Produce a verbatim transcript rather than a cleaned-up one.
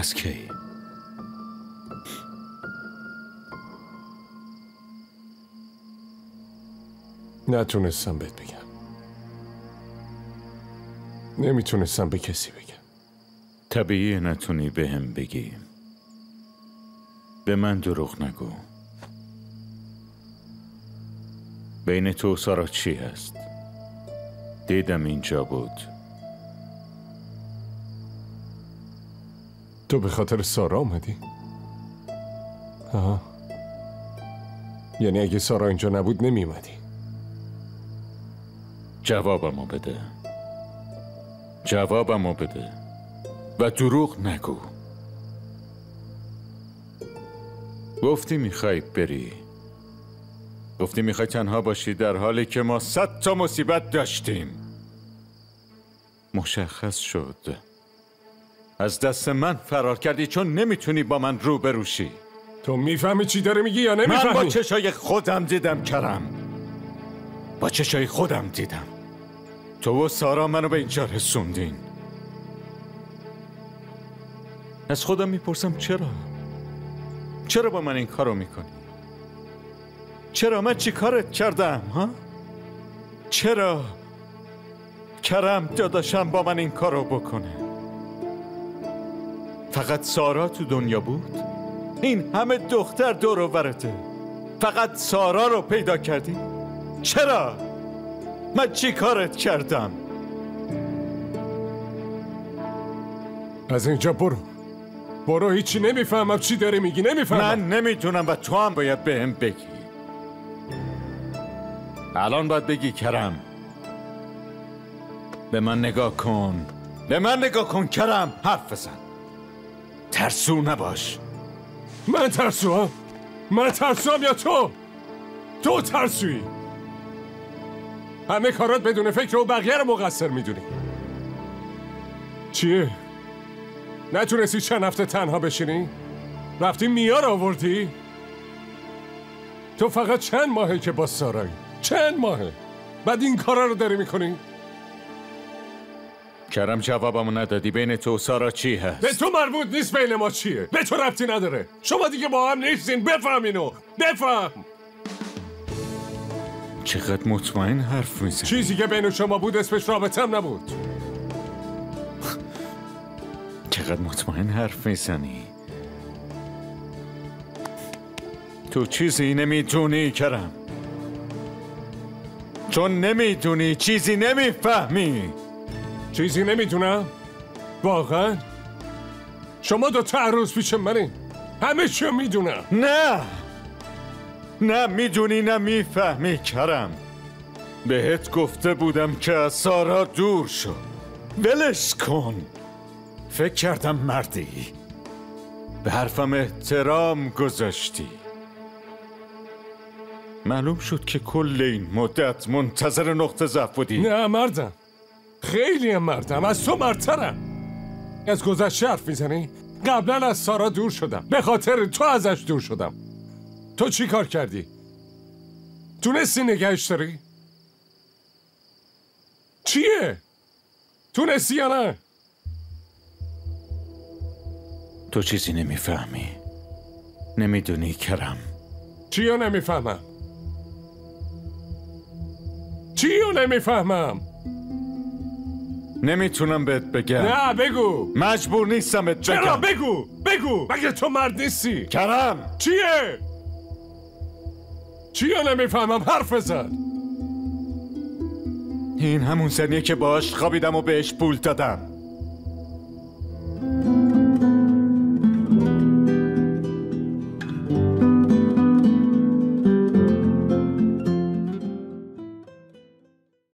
از کی؟ نتونستم بهت بگم. نمیتونستم به کسی بگم. طبیعیه نتونی به هم بگی. به من دروغ نگو. بین تو و سارا چی هست؟ دیدم اینجا بود. تو به خاطر سارا اومدی؟ آها. یعنی اگه سارا اینجا نبود نمی اومدی؟ جوابمو بده. جوابمو بده و دروغ نگو. گفتی میخوای بری. گفتی میخوای تنها باشی در حالی که ما صد تا مصیبت داشتیم. مشخص شد از دست من فرار کردی چون نمیتونی با من روبرو شی. تو میفهمی چی داره میگی یا نمیفهمی؟ من با چشای خودم دیدم کرم. با چشای خودم دیدم. تو و سارا منو به اینجا رسوندین. از خودم میپرسم چرا؟ چرا با من این کارو میکنی؟ چرا؟ من چی کارت کردم؟ ها؟ چرا؟ کرم داداشم با من این کارو بکنه. فقط سارا تو دنیا بود؟ این همه دختر دور و برته. فقط سارا رو پیدا کردی؟ چرا؟ من چی کارت کردم؟ از اینجا برو. برو. هیچی نمیفهمم چی داری میگی. نمیفهمم. من نمیدونم و تو هم باید به هم بگی. الان باید بگی کرم. به من نگاه کن. به من نگاه کن کرم. حرف بزن. ترسو نباش. من ترسوام؟ من ترسوام یا تو؟ تو ترسویی. همه کارات بدون فکر و بقیه رو مقصر میدونی. چیه؟ نتونستی چند هفته تنها بشینی؟ رفتی میا رو آوردی؟ تو فقط چند ماهه که با سارایی؟ چند ماهه؟ بعد این کارا رو داری میکنی؟ کرم جوابمو ندادی. بین تو و سارا چی هست؟ به تو مربوط نیست بین ما چیه. به تو ربطی نداره. شما دیگه با هم نیستین. بفهم اینو. بفهم. چقدر مطمئن حرف میزنی. چیزی که بین شما بود اسمش رابطم نبود. چقدر مطمئن حرف میزنی. تو چیزی نمیدونی کرم. چون نمیدونی چیزی نمیفهمی. چیزی نمیدونم؟ واقعا؟ شما دو تا روز پیش منی. همه چیو میدونم. نه نه میدونی نه میفهمی کرم. بهت گفته بودم که از سارا دور شو. ولش کن. فکر کردم مردی. به حرفم احترام گذاشتی. معلوم شد که کل این مدت منتظر نقطه ضعف بودی. نه مردم. خیلی مردم. از تو مردترم. از گذشته حرف میزنی؟ قبلا از سارا دور شدم. به خاطر تو ازش دور شدم. تو چی کار کردی؟ تونستی نگهش داری؟ چیه؟ تونستی یا نه؟ تو چیزی نمیفهمی. نمیدونی کرم. چیو نمیفهمم؟ چیو نمیفهمم؟ نمیتونم بهت بگم. نه بگو. مجبور نیستم بهت بگم. چرا؟ بگو بگو. مگه تو مرد نیستی؟ کرم. چیه؟ چیو نمیفهمم؟ حرف بزن. این همون زنیه که باش خوابیدم و بهش پول دادم.